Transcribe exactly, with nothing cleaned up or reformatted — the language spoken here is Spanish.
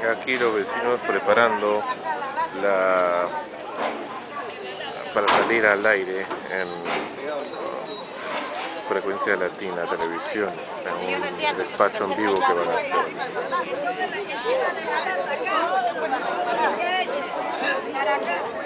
Aquí los vecinos preparando la para salir al aire en uh, Frecuencia Latina Televisión, en un despacho en vivo que van a hacer.